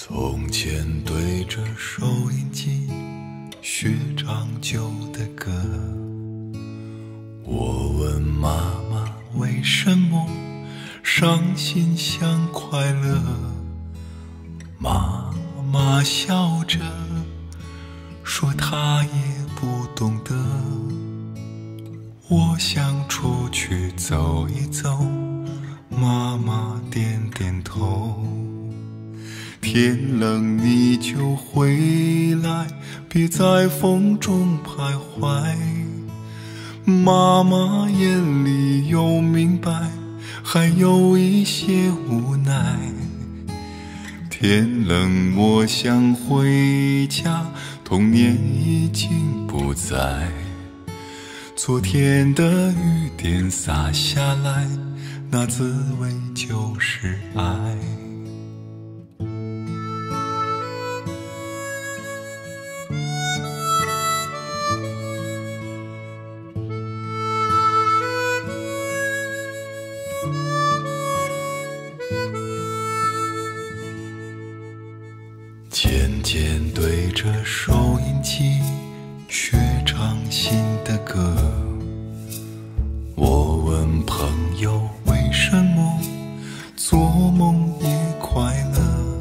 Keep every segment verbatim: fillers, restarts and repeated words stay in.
从前对着收音机学唱旧的歌，我问妈妈为什么伤心像快乐，妈妈笑着说她也不懂得。我想出去走一走，妈妈点点头。天冷你就回来，别在风中徘徊。妈妈眼里有明白，还有一些无奈。天冷我想回家，童年已经不在。昨天的雨点洒下来，那滋味就是爱。渐渐对着收音机学唱新的歌，我问朋友为什么做梦也快乐。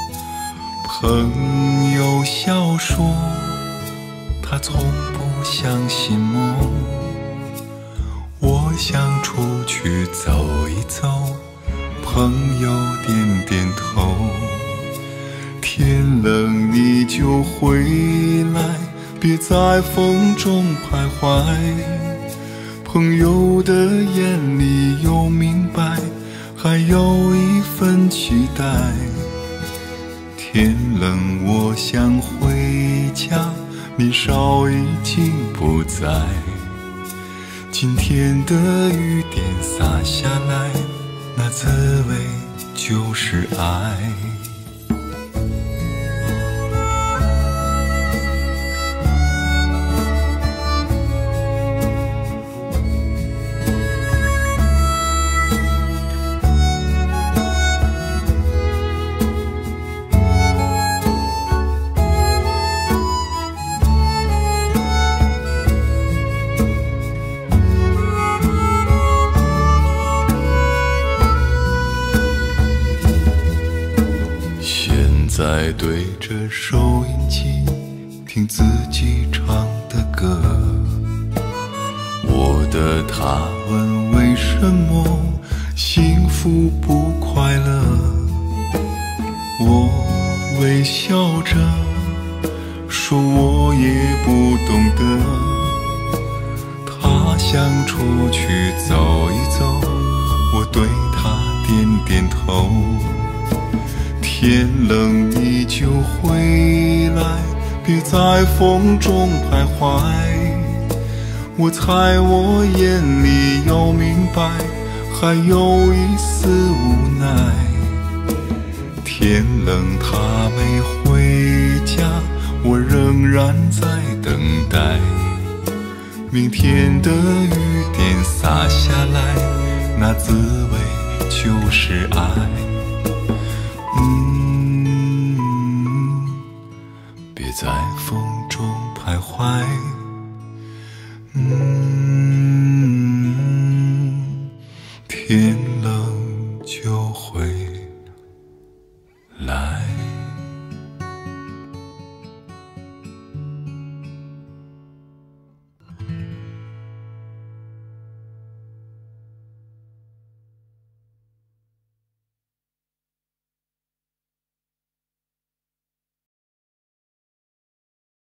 朋友笑说他从不相信梦。我想出去走一走，朋友点点头。天冷你就回来，别在风中徘徊。朋友的眼里有明白，还有一份期待。天冷我想回家，年少已经不在。今天的雨点洒下来，那滋味就是爱。在对着收音机听自己唱的歌，我的他问为什么幸福不快乐，我微笑着说我也不懂得。他想出去走一走，我对他点点头。天冷你就回来，别在风中徘徊。我猜我眼里有明白，还有一丝无奈。天冷他没回家，我仍然在等待。明天的雨点洒下来，那滋味就是爱。嗯，别在风中徘徊。嗯，天